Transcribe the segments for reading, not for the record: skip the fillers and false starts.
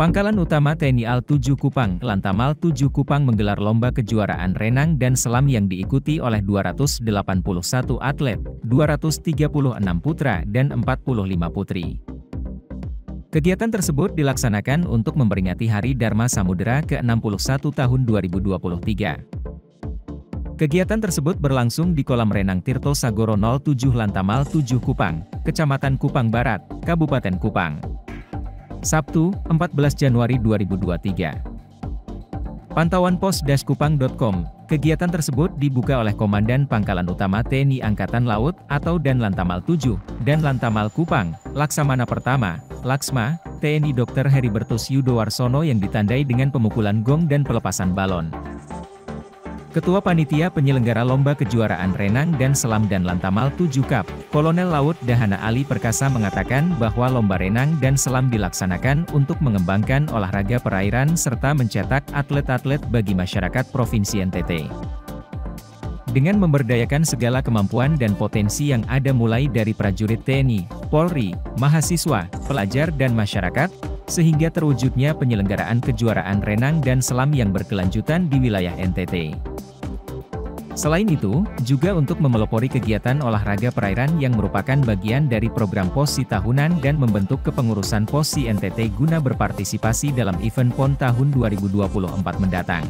Pangkalan Utama TNI Al 7 Kupang, Lantamal 7 Kupang menggelar lomba kejuaraan renang dan selam yang diikuti oleh 281 atlet, 236 putra dan 45 putri. Kegiatan tersebut dilaksanakan untuk memperingati Hari Dharma Samudera ke-61 tahun 2023. Kegiatan tersebut berlangsung di kolam renang Tirto Sagoro 07 Lantamal 7 Kupang, Kecamatan Kupang Barat, Kabupaten Kupang. Sabtu, 14 Januari 2023. Pantauan pos-kupang.com, kegiatan tersebut dibuka oleh Komandan Pangkalan Utama TNI Angkatan Laut atau Dan Lantamal 7, dan Lantamal Kupang, Laksamana Pertama, Laksma, TNI Dr. Heribertus Yudowarsono yang ditandai dengan pemukulan gong dan pelepasan balon. Ketua Panitia Penyelenggara Lomba Kejuaraan Renang dan Selam Dan Lantamal 7 Cup, Kolonel Laut Dahana Ali Perkasa mengatakan bahwa lomba renang dan selam dilaksanakan untuk mengembangkan olahraga perairan serta mencetak atlet-atlet bagi masyarakat Provinsi NTT. Dengan memberdayakan segala kemampuan dan potensi yang ada mulai dari prajurit TNI, Polri, mahasiswa, pelajar dan masyarakat, sehingga terwujudnya penyelenggaraan kejuaraan renang dan selam yang berkelanjutan di wilayah NTT. Selain itu, juga untuk memelopori kegiatan olahraga perairan yang merupakan bagian dari program POSI tahunan dan membentuk kepengurusan POSI NTT guna berpartisipasi dalam event PON tahun 2024 mendatang.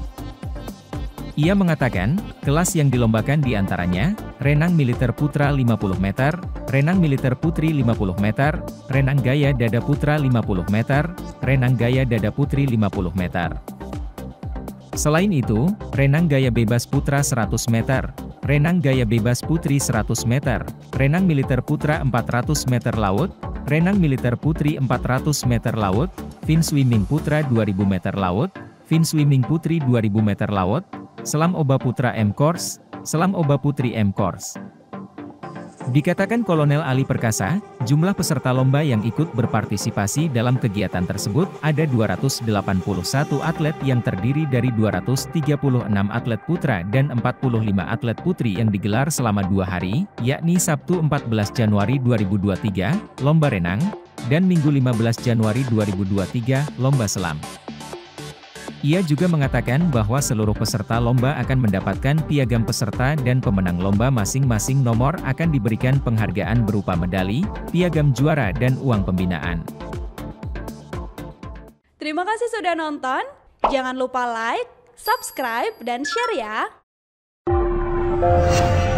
Ia mengatakan, kelas yang dilombakan diantaranya, renang militer putra 50 meter, renang militer putri 50 meter, renang gaya dada putra 50 meter, renang gaya dada putri 50 meter. Selain itu, renang gaya bebas putra 100 meter, renang gaya bebas putri 100 meter, renang militer putra 400 meter laut, renang militer putri 400 meter laut, fin swimming putra 2000 meter laut, fin swimming putri 2000 meter laut, selam oba putra M-Course, selam oba putri M-Course. Dikatakan Kolonel Ali Perkasa, jumlah peserta lomba yang ikut berpartisipasi dalam kegiatan tersebut ada 281 atlet yang terdiri dari 236 atlet putra dan 45 atlet putri yang digelar selama 2 hari, yakni Sabtu 14 Januari 2023, lomba renang, dan Minggu 15 Januari 2023, lomba selam. Ia juga mengatakan bahwa seluruh peserta lomba akan mendapatkan piagam peserta dan pemenang lomba masing-masing nomor akan diberikan penghargaan berupa medali, piagam juara dan uang pembinaan. Terima kasih sudah nonton, jangan lupa like, subscribe, dan share ya!